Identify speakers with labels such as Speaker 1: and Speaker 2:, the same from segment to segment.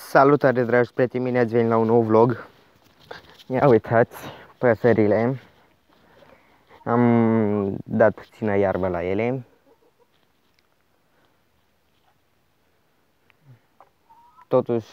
Speaker 1: Salutare, dragi prieteni, bine ați venit la un nou vlog. Ia uitați păsările. Am dat puțină iarbă la ele. Totuși,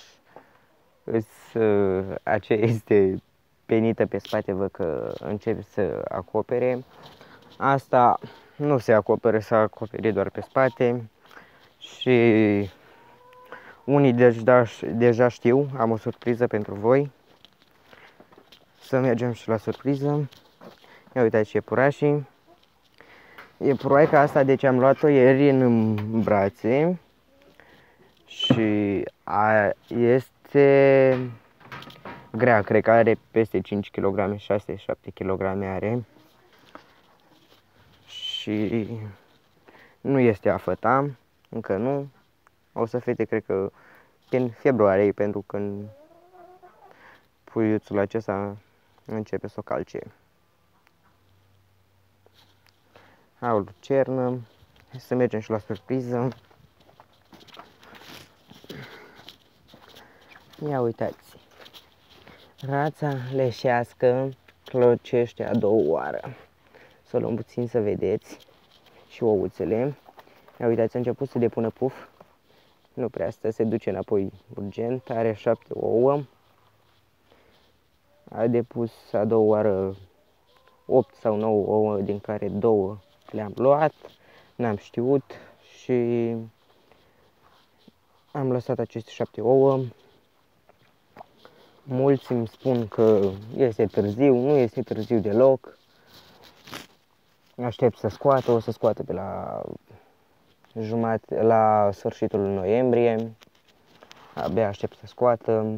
Speaker 1: aceea este penită pe spate, văd că începe să acopere. Asta nu se acoperă, se acopere doar pe spate. Și unii deja știu, am o surpriză pentru voi. Să mergem și la surpriză. Ia uitați ce iepurașii. Iepuroaica asta, deci am luat-o ieri în brațe și este grea, cred că are peste 5 kg, 6-7 kg are și nu este afăta, încă nu, o să fete, cred că în februarie, pentru când puiuțul acesta începe să o calce. Au lucernă, să mergem și la surpriză. Ia uitați, rața leșească clocește a doua oară. Să o luăm puțin să vedeți și ouțele. Ia uitați, a început să depună puf. Nu prea stă, se duce înapoi urgent. Are 7 ouă. A depus a doua oară 8 sau 9 ouă, din care 2 le-am luat. N-am știut și am lăsat aceste 7 ouă. Mulți îmi spun că este târziu, nu este târziu deloc. Aștept să scoată, o să scoată pe la sfârșitul noiembrie. Abia aștept să scoată.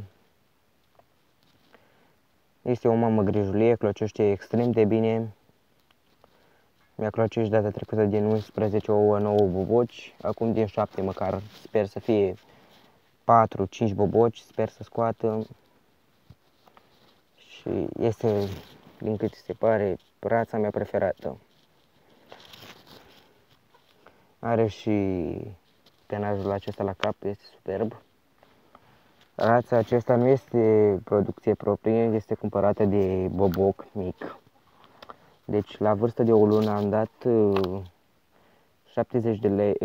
Speaker 1: Este o mamă grijulie, clocește extrem de bine. Mi-a clocești data trecută din 11 ouă, 9 boboci. Acum din 7 măcar sper să fie 4-5 boboci, sper să scoată. Și este, din cât se pare, rața mea preferată. Are și penajul acesta la cap, este superb. Rața acesta nu este producție proprie, este cumpărată de boboc mic. Deci la vârstă de o lună am dat 70 de lei,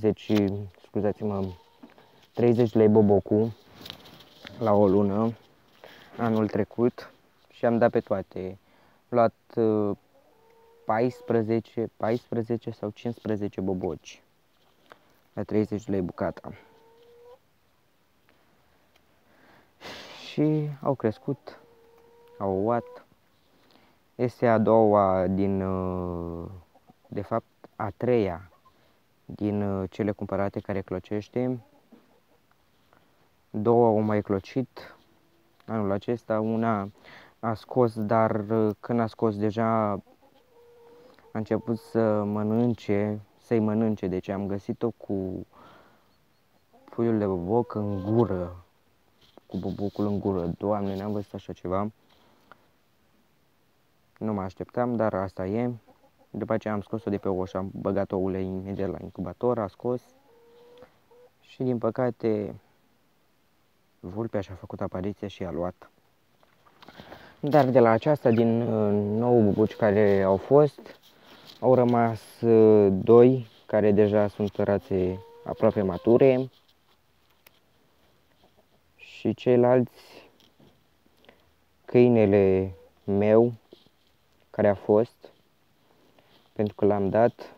Speaker 1: 30 de lei bobocul la o lună anul trecut și am dat pe toate. Am luat 14 sau 15 boboci la 30 de lei bucata. Și au crescut, au ouat. Este a doua de fapt a treia din cele cumpărate care clocește. 2 au mai clocit anul acesta, una a scos, dar când a scos deja a început să-i mănânce, deci am găsit-o cu puiul de boboc în gură, cu bobocul în gură. Doamne, n-am văzut așa ceva. Nu mă așteptam, dar asta e. După aceea am scos-o de pe ouă și am băgat ouăle imediat la incubator, a scos. Și din păcate vulpea și-a făcut apariția și a luat. Dar de la aceasta, din 9 bubuci care au fost, au rămas 2 care deja sunt rațe aproape mature. Și ceilalți, câinele meu care a fost, pentru că l-am dat,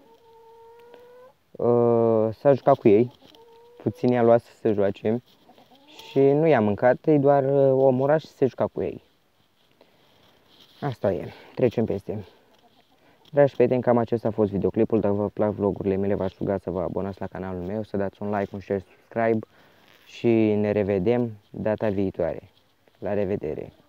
Speaker 1: s-a jucat cu ei, puțin i-a luat să se joace și nu i-a mâncat, e doar o omora și se juca cu ei. Asta e, trecem peste. Dragi prieteni, cam acesta a fost videoclipul. Dacă vă plac vlogurile mele, v-aș ruga să vă abonați la canalul meu, să dați un like, un share, subscribe și ne revedem data viitoare. La revedere!